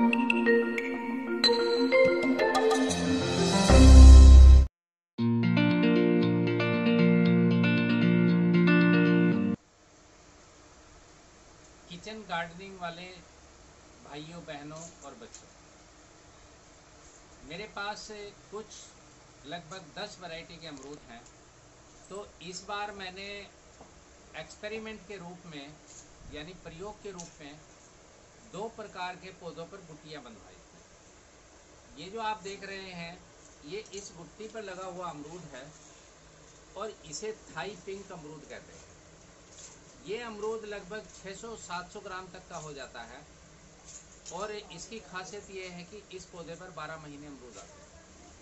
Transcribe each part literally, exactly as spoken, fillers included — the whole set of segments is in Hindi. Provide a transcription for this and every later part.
किचन गार्डनिंग वाले भाइयों बहनों और बच्चों, मेरे पास कुछ लगभग दस वैरायटी के अमरूद हैं। तो इस बार मैंने एक्सपेरिमेंट के रूप में यानी प्रयोग के रूप में दो प्रकार के पौधों पर गुट्टियाँ बंधवाई थी। ये जो आप देख रहे हैं ये इस गुट्टी पर लगा हुआ अमरूद है और इसे थाई पिंक अमरूद कहते हैं। ये अमरूद लगभग छह सौ सात सौ ग्राम तक का हो जाता है और इसकी खासियत ये है कि इस पौधे पर बारह महीने अमरूद आते हैं।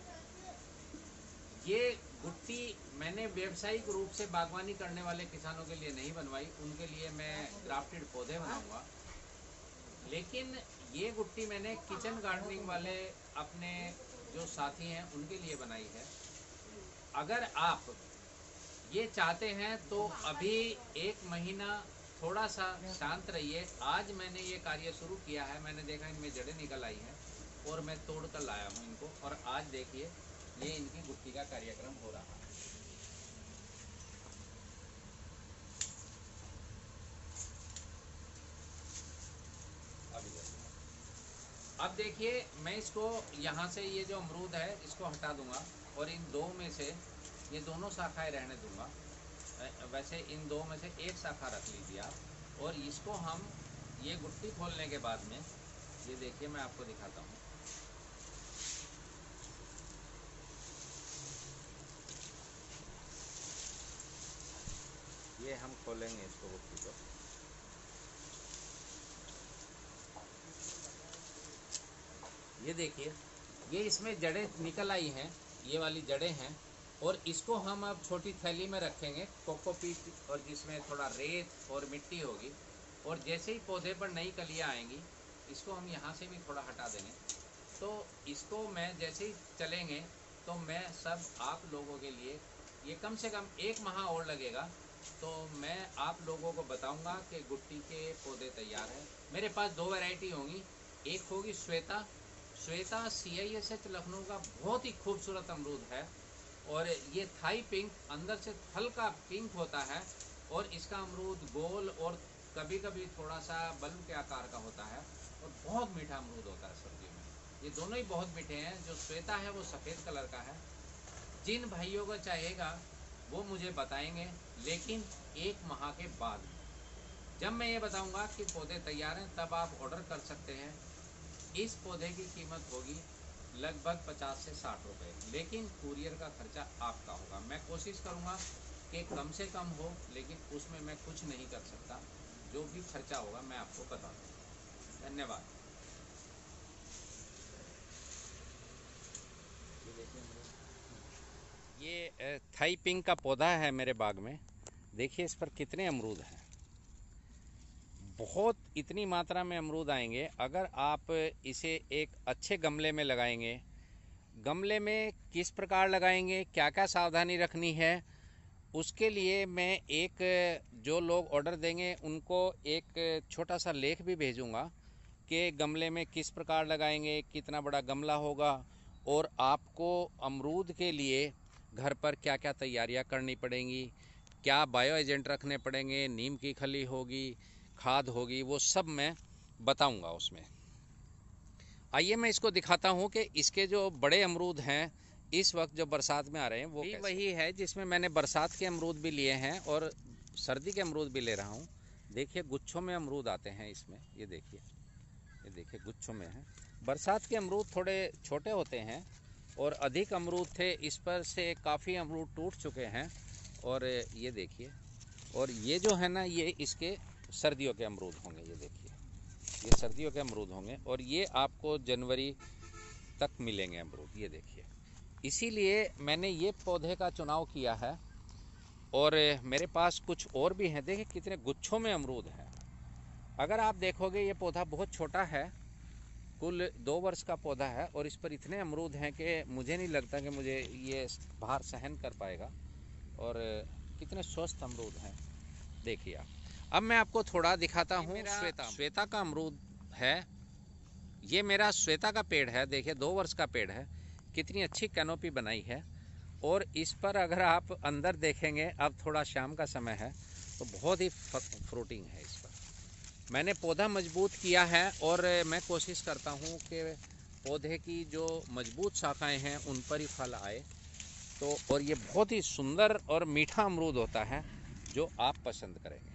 ये गुट्टी मैंने व्यावसायिक रूप से बागवानी करने वाले किसानों के लिए नहीं बनवाई, उनके लिए मैं ग्राफ्टेड पौधे बनाऊंगा। लेकिन ये गुट्टी मैंने किचन गार्डनिंग वाले अपने जो साथी हैं उनके लिए बनाई है। अगर आप ये चाहते हैं तो अभी एक महीना थोड़ा सा शांत रहिए। आज मैंने ये कार्य शुरू किया है, मैंने देखा इनमें जड़ें निकल आई हैं और मैं तोड़ कर लाया हूँ इनको, और आज देखिए ये इनकी गुट्टी का कार्यक्रम हो रहा है। अब देखिए मैं इसको यहाँ से ये जो अमरूद है इसको हटा दूंगा और इन दो में से ये दोनों शाखाएं रहने दूंगा। वैसे इन दो में से एक शाखा रख लीजिए आप, और इसको हम ये गुट्टी खोलने के बाद में ये देखिए मैं आपको दिखाता हूँ। ये हम खोलेंगे इसको गुट्टी को। ये देखिए ये इसमें जड़ें निकल आई हैं, ये वाली जड़ें हैं, और इसको हम अब छोटी थैली में रखेंगे कोकोपीट, और जिसमें थोड़ा रेत और मिट्टी होगी, और जैसे ही पौधे पर नई कलियाँ आएंगी इसको हम यहाँ से भी थोड़ा हटा देंगे। तो इसको मैं जैसे ही चलेंगे तो मैं सब आप लोगों के लिए, ये कम से कम एक माह और लगेगा, तो मैं आप लोगों को बताऊंगा कि गुट्टी के पौधे तैयार हैं। मेरे पास दो वैरायटी होंगी, एक होगी Shweta. Shweta C I S H Lucknow का बहुत ही खूबसूरत अमरूद है, और ये थाई पिंक अंदर से हल्का पिंक होता है, और इसका अमरूद गोल और कभी कभी थोड़ा सा बल्ब के आकार का होता है, और बहुत मीठा अमरूद होता है सर्दियों में। ये दोनों ही बहुत मीठे हैं। जो श्वेता है वो सफ़ेद कलर का है। जिन भाइयों को चाहेगा वो मुझे बताएंगे, लेकिन एक माह के बाद जब मैं ये बताऊंगा कि पौधे तैयार हैं तब आप ऑर्डर कर सकते हैं। इस पौधे की कीमत होगी लगभग पचास से साठ रुपए, लेकिन कुरियर का खर्चा आपका होगा। मैं कोशिश करूंगा कि कम से कम हो, लेकिन उसमें मैं कुछ नहीं कर सकता। जो भी खर्चा होगा मैं आपको बता दूँगा। धन्यवाद। ये थाई पिंक का पौधा है मेरे बाग में। देखिए इस पर कितने अमरूद हैं, बहुत इतनी मात्रा में अमरूद आएंगे अगर आप इसे एक अच्छे गमले में लगाएंगे। गमले में किस प्रकार लगाएंगे, क्या क्या सावधानी रखनी है, उसके लिए मैं एक, जो लोग ऑर्डर देंगे उनको एक छोटा सा लेख भी भेजूंगा कि गमले में किस प्रकार लगाएंगे, कितना बड़ा गमला होगा, और आपको अमरूद के लिए घर पर क्या क्या तैयारियां करनी पड़ेंगी, क्या बायो एजेंट रखने पड़ेंगे, नीम की खली होगी, खाद होगी, वो सब मैं बताऊंगा उसमें। आइए मैं इसको दिखाता हूँ कि इसके जो बड़े अमरूद हैं इस वक्त जो बरसात में आ रहे हैं वो भी वही है जिसमें मैंने बरसात के अमरूद भी लिए हैं और सर्दी के अमरूद भी ले रहा हूँ। देखिए गुच्छों में अमरूद आते हैं इसमें, ये देखिए, ये देखिए गुच्छों में है। बरसात के अमरूद थोड़े छोटे होते हैं और अधिक अमरूद थे, इस पर से काफ़ी अमरूद टूट चुके हैं। और ये देखिए, और ये जो है ना ये इसके सर्दियों के अमरूद होंगे। ये देखिए ये सर्दियों के अमरूद होंगे और ये आपको जनवरी तक मिलेंगे अमरूद। ये देखिए, इसीलिए मैंने ये पौधे का चुनाव किया है। और मेरे पास कुछ और भी हैं, देखिए कितने गुच्छों में अमरूद हैं। अगर आप देखोगे ये पौधा बहुत छोटा है, कुल दो वर्ष का पौधा है, और इस पर इतने अमरूद हैं कि मुझे नहीं लगता कि मुझे ये भार सहन कर पाएगा। और कितने स्वस्थ अमरूद हैं देखिए आप। अब मैं आपको थोड़ा दिखाता हूँ। श्वेता श्वेता का अमरूद है, ये मेरा श्वेता का पेड़ है, देखिए दो वर्ष का पेड़ है, कितनी अच्छी कैनोपी बनाई है। और इस पर अगर आप अंदर देखेंगे, अब थोड़ा शाम का समय है तो बहुत ही फ्रूटिंग है इस पर। मैंने पौधा मजबूत किया है और मैं कोशिश करता हूँ कि पौधे की जो मजबूत शाखाएं हैं उन पर ही फल आए। तो और ये बहुत ही सुंदर और मीठा अमरूद होता है जो आप पसंद करेंगे।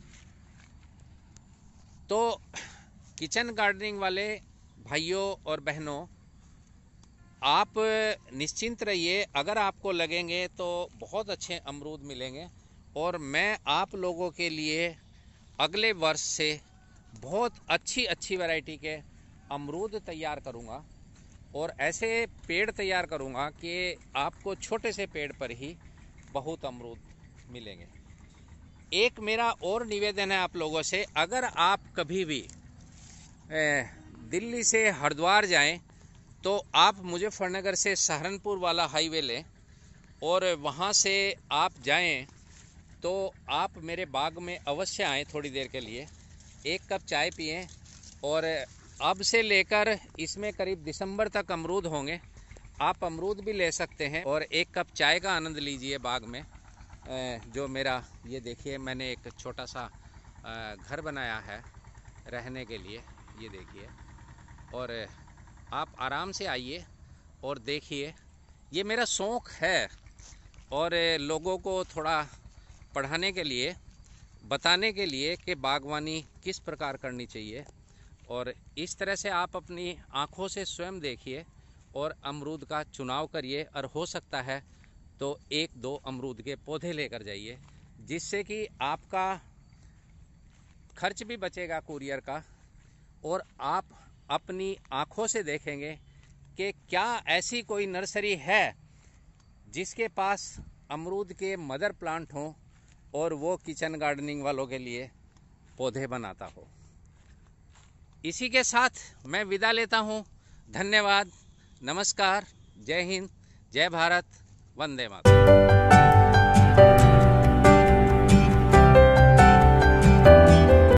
तो किचन गार्डनिंग वाले भाइयों और बहनों, आप निश्चिंत रहिए, अगर आपको लगेंगे तो बहुत अच्छे अमरूद मिलेंगे। और मैं आप लोगों के लिए अगले वर्ष से बहुत अच्छी अच्छी वैरायटी के अमरूद तैयार करूंगा और ऐसे पेड़ तैयार करूंगा कि आपको छोटे से पेड़ पर ही बहुत अमरूद मिलेंगे। एक मेरा और निवेदन है आप लोगों से, अगर आप कभी भी दिल्ली से हरिद्वार जाएं तो आप मुजफ्फरनगर से सहारनपुर वाला हाईवे लें और वहां से आप जाएं तो आप मेरे बाग में अवश्य आएँ थोड़ी देर के लिए, एक कप चाय पिएं। और अब से लेकर इसमें करीब दिसंबर तक अमरूद होंगे, आप अमरूद भी ले सकते हैं और एक कप चाय का आनंद लीजिए बाग में। जो मेरा ये देखिए, मैंने एक छोटा सा घर बनाया है रहने के लिए, ये देखिए। और आप आराम से आइए और देखिए, ये मेरा शौक़ है और लोगों को थोड़ा पढ़ाने के लिए, बताने के लिए कि बागवानी किस प्रकार करनी चाहिए। और इस तरह से आप अपनी आँखों से स्वयं देखिए और अमरूद का चुनाव करिए, और हो सकता है तो एक दो अमरूद के पौधे लेकर जाइए, जिससे कि आपका खर्च भी बचेगा कुरियर का, और आप अपनी आँखों से देखेंगे कि क्या ऐसी कोई नर्सरी है जिसके पास अमरूद के मदर प्लांट हों और वो किचन गार्डनिंग वालों के लिए पौधे बनाता हो। इसी के साथ मैं विदा लेता हूँ। धन्यवाद, नमस्कार, जय हिंद, जय भारत, वंदे मातरम।